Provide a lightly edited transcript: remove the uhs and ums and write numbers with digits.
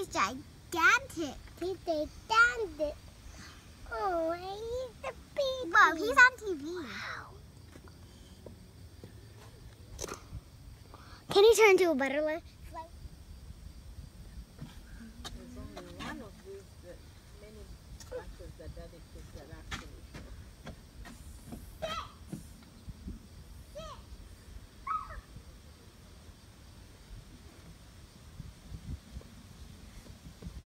gigantic. He's gigantic. Oh, he's the baby. Whoa, he's on TV. Wow. Can he turn into a butterfly?